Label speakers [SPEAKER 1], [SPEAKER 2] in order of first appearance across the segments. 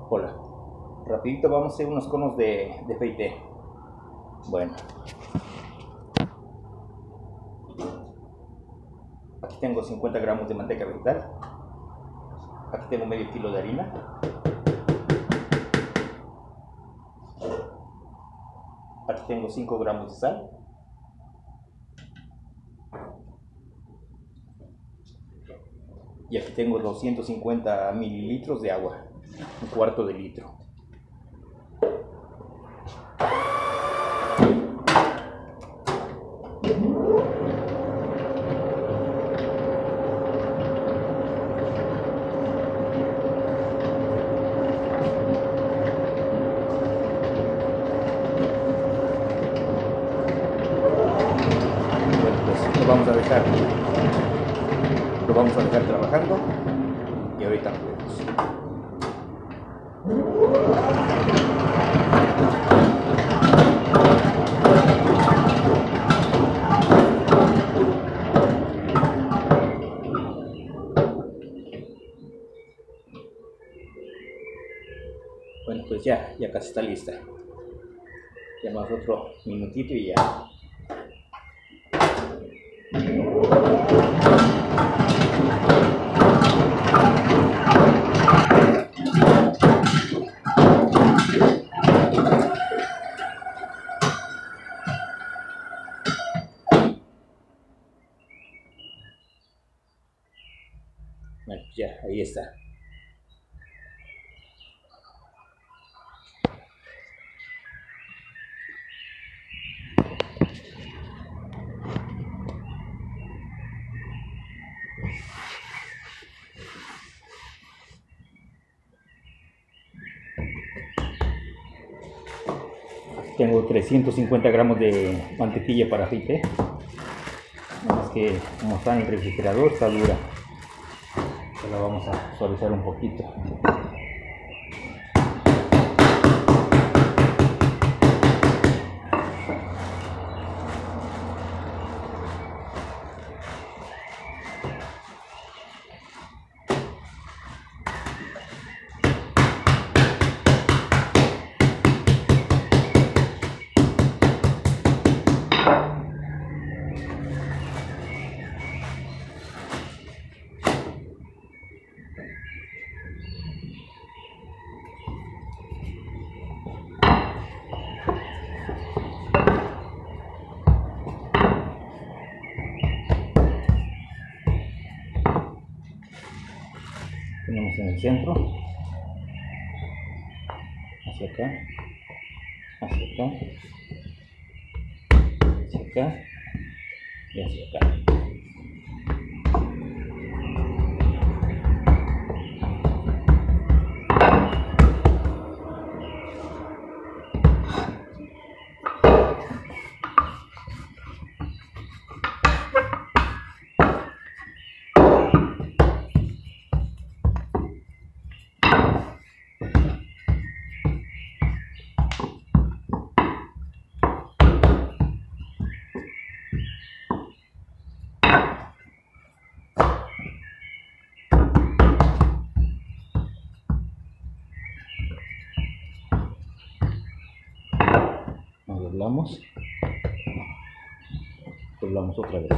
[SPEAKER 1] Hola, rapidito vamos a hacer unos conos de FIT. Bueno, aquí tengo 50 gramos de manteca vegetal, aquí tengo medio kilo de harina, aquí tengo 5 gramos de sal, y aquí tengo 250 mililitros de agua, un cuarto de litro. Bueno, pues lo vamos a dejar trabajando y ahorita nos vemos. Bueno, pues ya casi está lista. Ya más otro minutito y ya. Bueno, ya, ahí está. Tengo 350 gramos de mantequilla para FIT. Nada más que como está en el refrigerador está dura. La vamos a suavizar un poquito. Tenemos en el centro, hacia acá, hacia acá, hacia acá y hacia acá. Doblamos otra vez.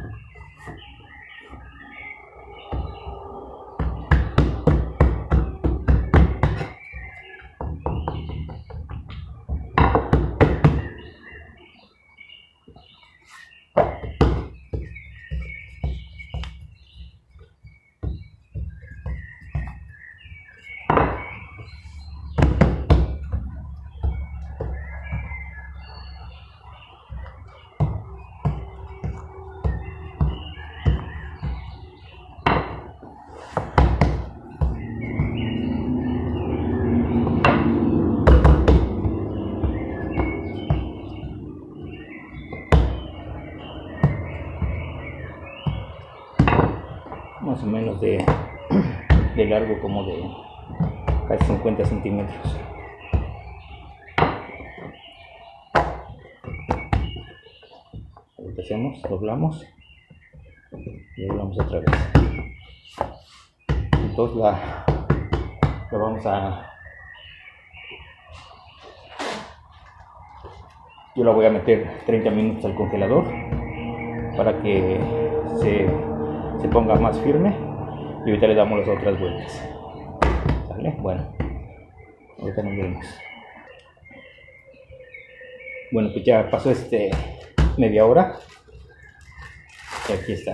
[SPEAKER 1] Más o menos de largo, como de casi 50 centímetros. Ahorita hacemos, doblamos y doblamos otra vez. Entonces la vamos a Yo la voy a meter 30 minutos al congelador para que se ponga más firme y ahorita le damos las otras vueltas. ¿Sale? Bueno, ahorita nos vemos. Bueno, pues ya pasó media hora y aquí está.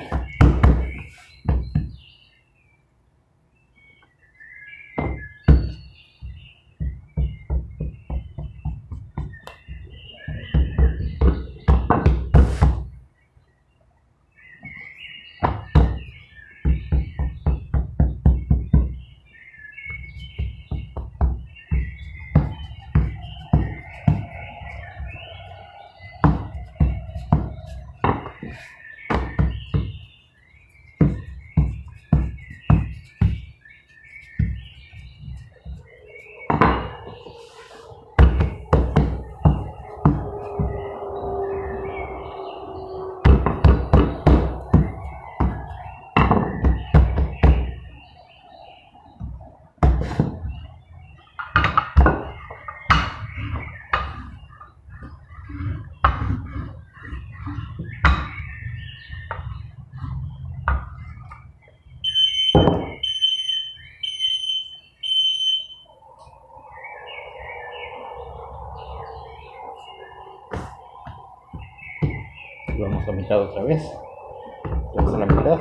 [SPEAKER 1] Vamos a la mitad otra vez. Vamos a la mitad.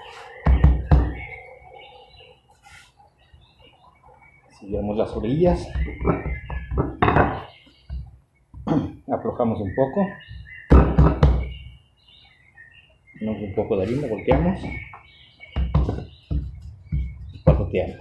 [SPEAKER 1] Sigamos las orillas. Aflojamos un poco. Ponemos un poco de harina, volteamos. Y pasoteamos.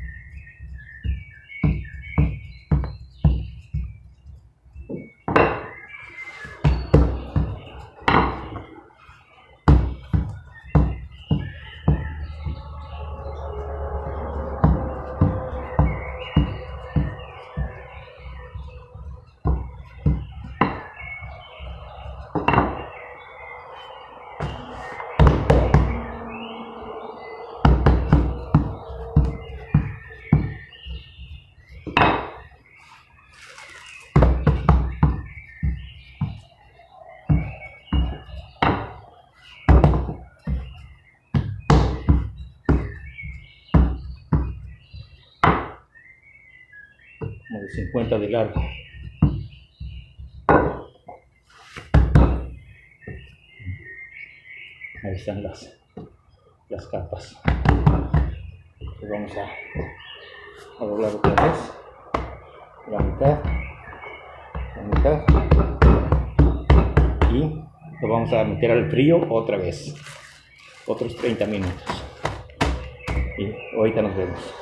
[SPEAKER 1] De 50 de largo. Ahí están las capas. Entonces vamos a doblar otra vez. La mitad. Y lo vamos a meter al frío otra vez. Otros 30 minutos. Y ahorita nos vemos.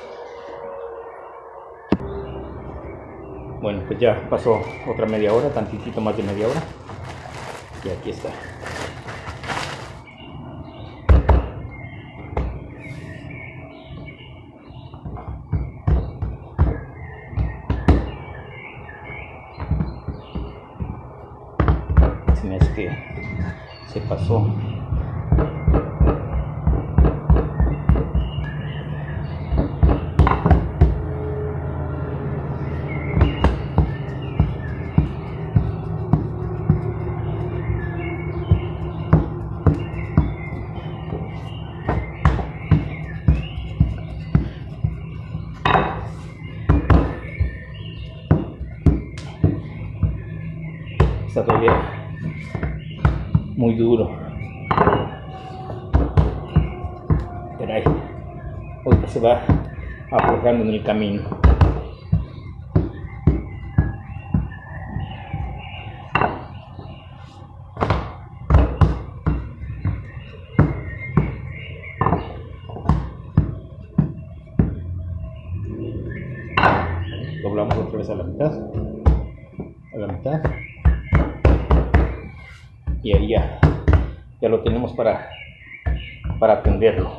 [SPEAKER 1] Bueno, pues ya pasó otra media hora, tantitito más de media hora. Y aquí está. Se me hace que se pasó. Está todavía muy duro, pero ahí ahorita se va aflojando en el camino. Doblamos otra vez a la mitad, y ahí ya lo tenemos para atenderlo.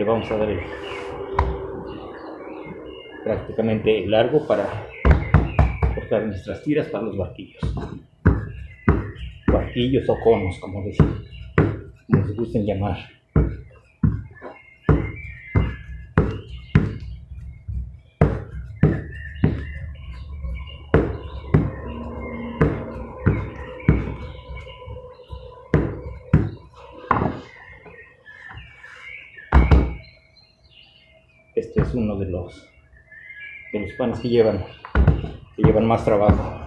[SPEAKER 1] vamos a dar prácticamente el largo para cortar nuestras tiras para los barquillos o conos, como les gusten llamar. Este es uno de los panes que llevan más trabajo.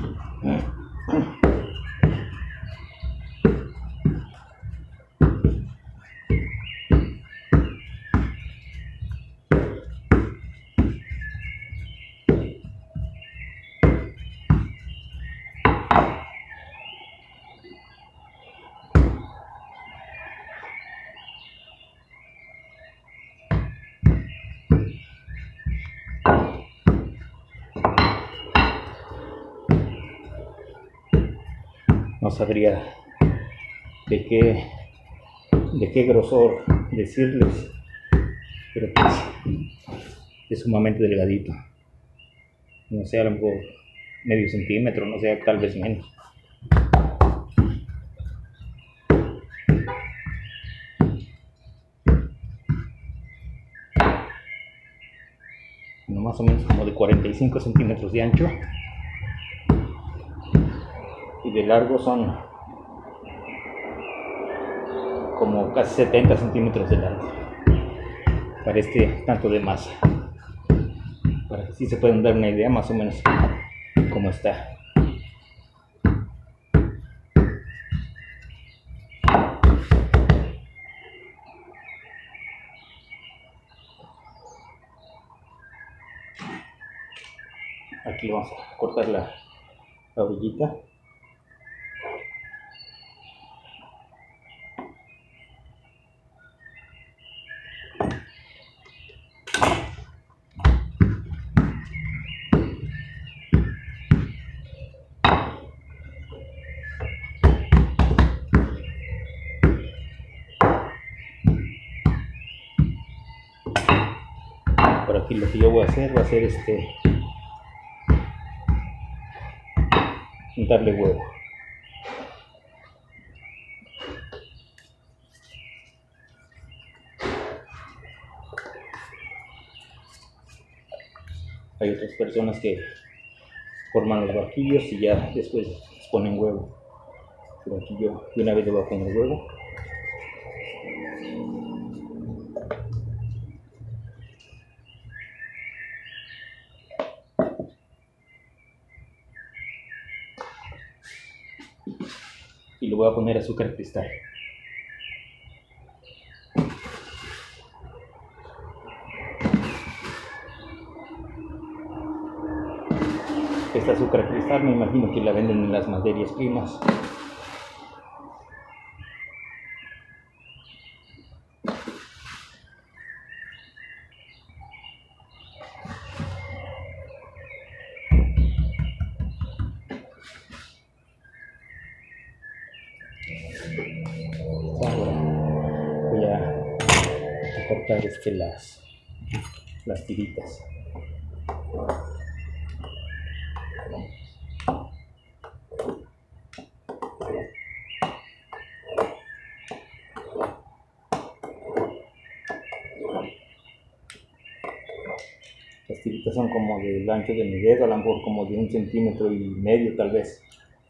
[SPEAKER 1] No sabría de qué grosor decirles, pero pues es sumamente delgadito. No sé, a lo mejor medio centímetro, no sé, tal vez menos. No, más o menos como de 45 centímetros de ancho. Y de largo son como casi 70 centímetros de largo para este tanto de masa, para que sí se puedan dar una idea más o menos cómo está. Aquí vamos a cortar la orillita. Por aquí lo que yo voy a hacer va a ser darle huevo. Hay otras personas que forman los barquillos y ya después les ponen huevo, pero aquí yo de una vez le voy a poner huevo. Y le voy a poner azúcar cristal. Esta azúcar cristal me imagino que la venden en las materias primas. Ahora voy a cortar las tiritas. Las tiritas son como del ancho de mi dedo, a lo mejor como de 1,5 centímetros tal vez.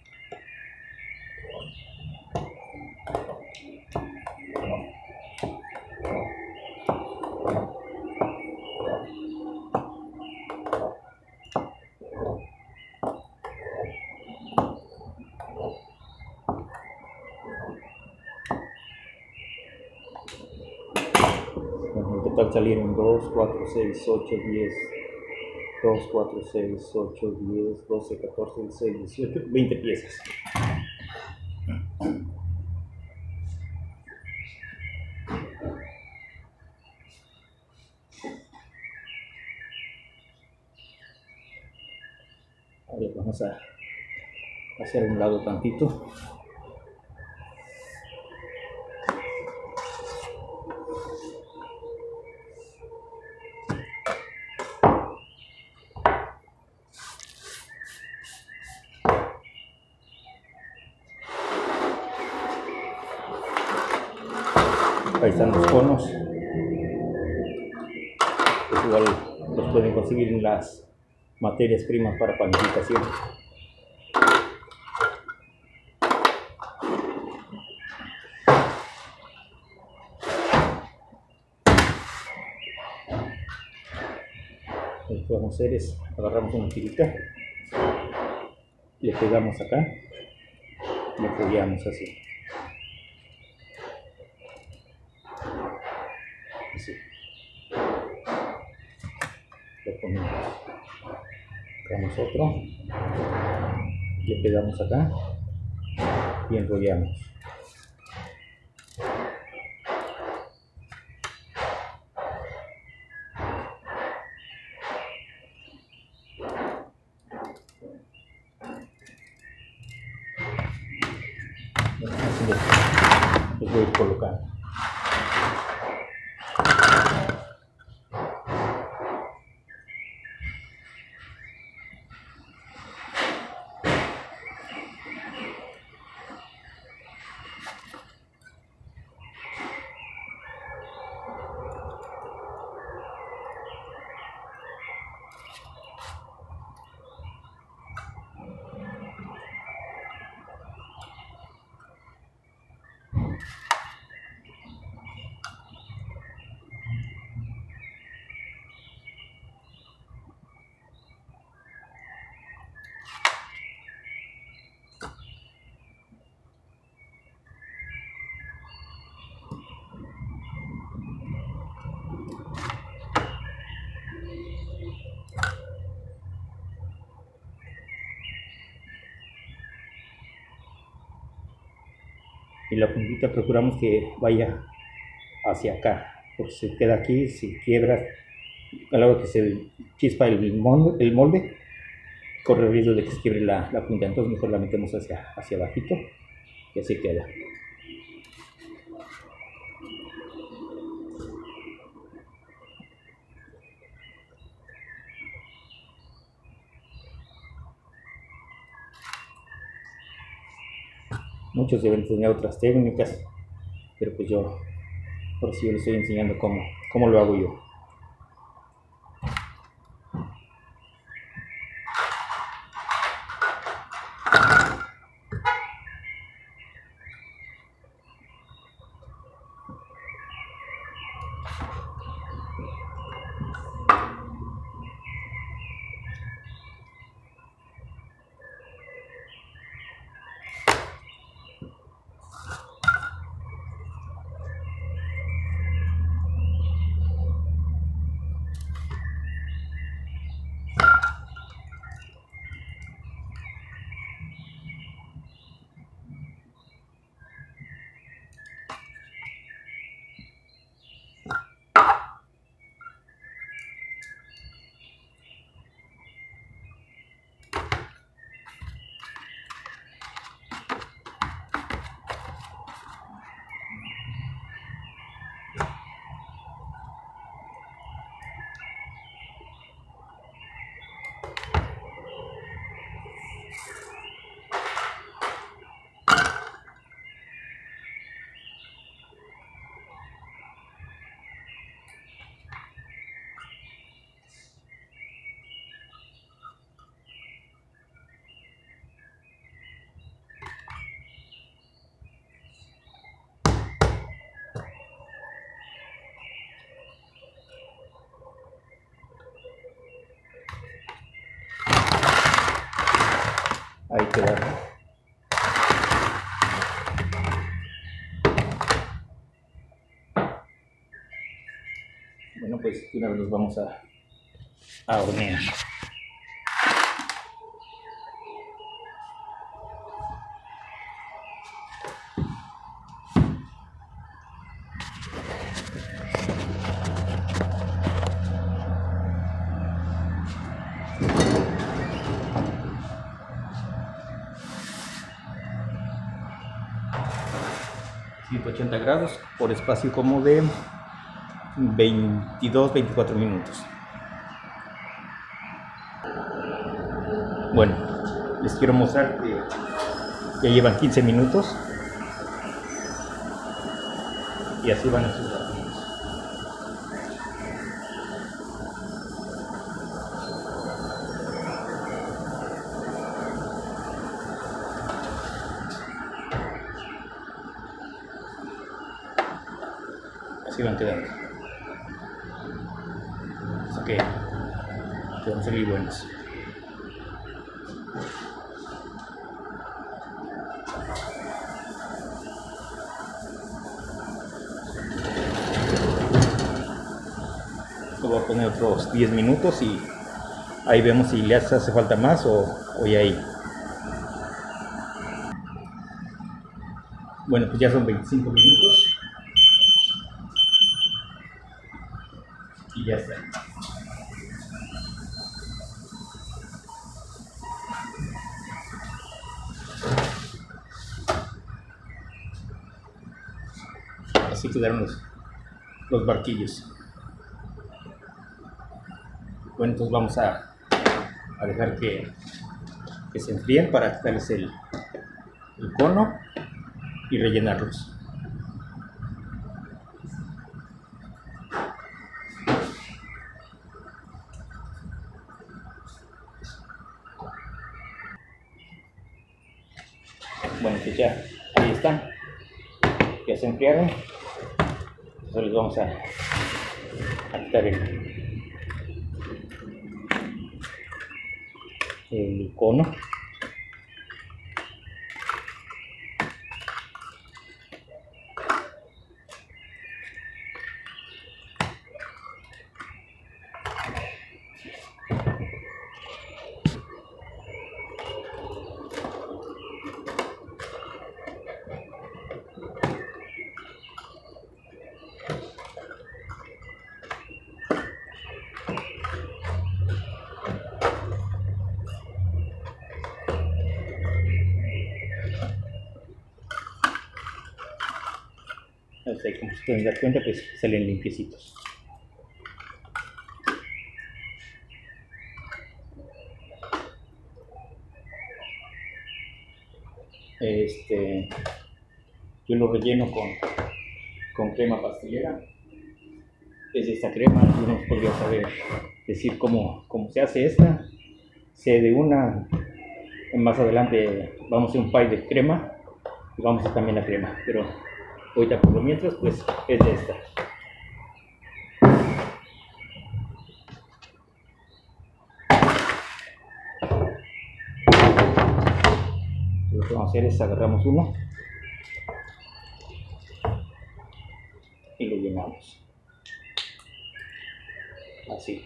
[SPEAKER 1] En total salieron 2, 4, 6, 8, 10, 2, 4, 6, 8, 10, 12, 14, 16, 18, 20 piezas. Ahora vamos a hacer un lado tantito. Ahí están los conos. Pues igual los pueden conseguir en las materias primas para panificación. Lo que vamos a hacer es agarramos una tirita, le pegamos acá y le apoyamos así. Así. Lo ponemos. Sacamos otro, le pegamos acá y enrollamos. Los voy a ir colocando. Y la puntita procuramos que vaya hacia acá, porque si queda aquí, si quiebra, a la hora que se chispa el molde, corre el riesgo de que se quiebre la punta. Entonces mejor la metemos hacia abajito y así queda. Muchos deben enseñar otras técnicas, pero pues yo, por si yo les estoy enseñando cómo lo hago yo. Ahí queda. Bueno, pues una vez los vamos a hornear. ...180 grados por espacio como de 22-24 minutos. Bueno, les quiero mostrar que ya llevan 15 minutos Y así van a sus barquillos. Así van quedando. Así que van a salir buenos. Voy a poner otros 10 minutos y ahí vemos si le hace falta más o ya ahí. Bueno, pues ya son 25 minutos y ya está. Así quedaron los barquillos. Bueno, entonces vamos a dejar que se enfríen para quitarles el cono y rellenarlos. Bueno, pues ya, ahí están. Ya se enfriaron. Entonces les vamos a quitar el cono. Entonces, como se pueden dar cuenta, pues salen limpiecitos. Yo lo relleno con crema pastelera. Desde esta crema yo no podría saber decir cómo se hace esta. Sé de una, más adelante vamos a hacer un pie de crema y vamos a hacer también la crema, pero ahorita por lo mientras pues es de esta. Lo que vamos a hacer es agarramos uno y lo llenamos así.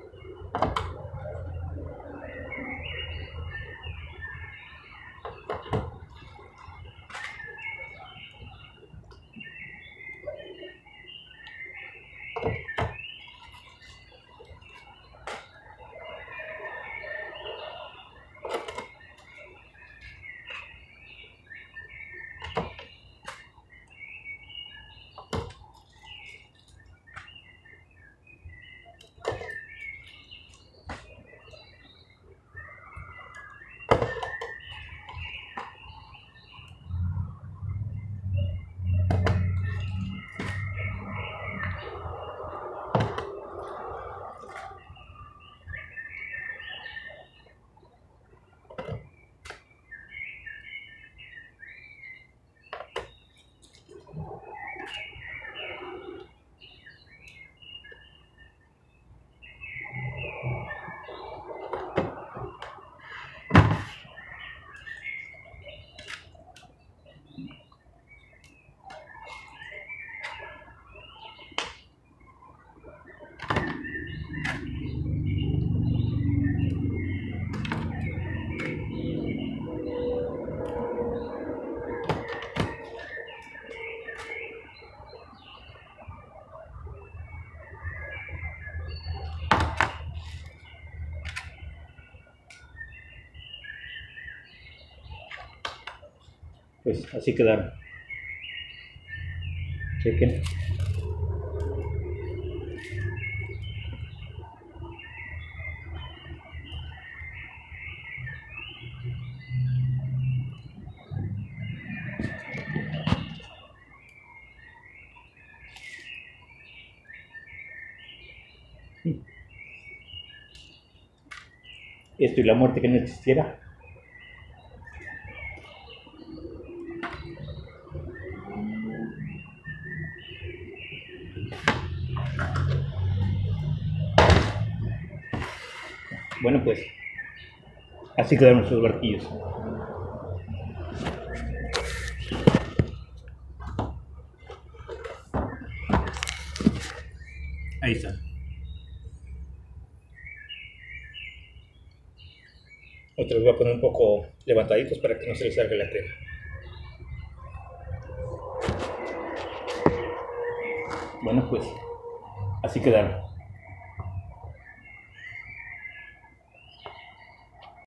[SPEAKER 1] Pues así quedaron. Chequen. Esto y la muerte que no existiera. Bueno, pues así quedaron nuestros barquillos. Ahí están. Otros voy a poner un poco levantaditos para que no se les salga la crema. Bueno, pues así quedaron.